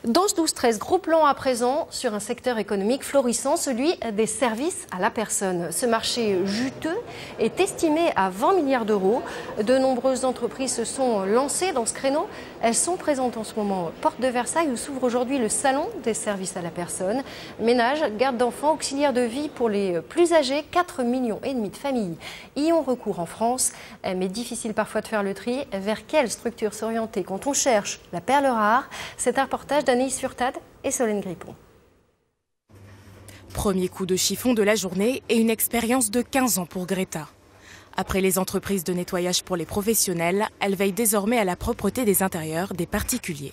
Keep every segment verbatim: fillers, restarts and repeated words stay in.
Dans ce douze treize, gros plan à présent sur un secteur économique florissant, celui des services à la personne. Ce marché juteux est estimé à vingt milliards d'euros. De nombreuses entreprises se sont lancées dans ce créneau. Elles sont présentes en ce moment porte de Versailles où s'ouvre aujourd'hui le salon des services à la personne. Ménage, garde d'enfants, auxiliaires de vie pour les plus âgés, quatre millions et demi de familles y ont recours en France. Mais difficile parfois de faire le tri. Vers quelle structure s'orienter quand on cherche la perle rare? C'est un reportage d'Anaïs Furtad et Solène Grippon. Premier coup de chiffon de la journée et une expérience de quinze ans pour Greta. Après les entreprises de nettoyage pour les professionnels, elle veille désormais à la propreté des intérieurs des particuliers.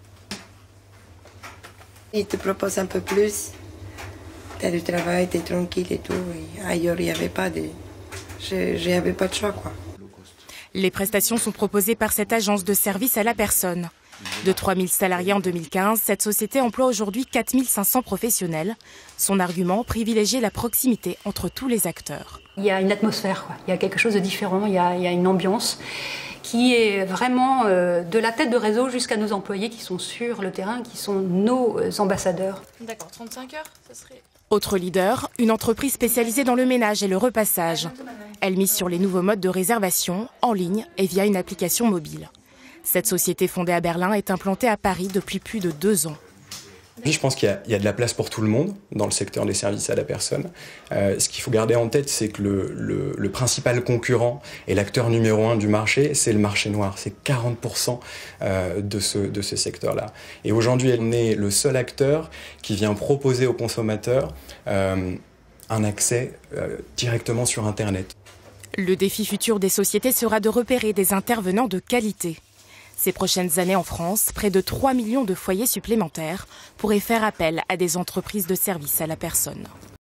Ils te proposent un peu plus. Tu as du travail, tu es tranquille et tout. Et ailleurs, il n'y avait pas de... Je n'avais pas de choix, quoi. Les prestations sont proposées par cette agence de service à la personne. De trois mille salariés en deux mille quinze, cette société emploie aujourd'hui quatre mille cinq cents professionnels. Son argument, privilégier la proximité entre tous les acteurs. Il y a une atmosphère, quoi. Il y a quelque chose de différent, il y a, il y a une ambiance qui est vraiment euh, de la tête de réseau jusqu'à nos employés qui sont sur le terrain, qui sont nos ambassadeurs. D'accord, trente-cinq heures, ça serait... Autre leader, une entreprise spécialisée dans le ménage et le repassage. Elle mise sur les nouveaux modes de réservation, en ligne et via une application mobile. Cette société fondée à Berlin est implantée à Paris depuis plus de deux ans. Je pense qu'il y, y a de la place pour tout le monde dans le secteur des services à la personne. Euh, ce qu'il faut garder en tête, c'est que le, le, le principal concurrent et l'acteur numéro un du marché, c'est le marché noir. C'est quarante pour cent euh, de ce, de ce secteur-là. Et aujourd'hui, on est le seul acteur qui vient proposer aux consommateurs euh, un accès euh, directement sur Internet. Le défi futur des sociétés sera de repérer des intervenants de qualité. Ces prochaines années en France, près de trois millions de foyers supplémentaires pourraient faire appel à des entreprises de services à la personne.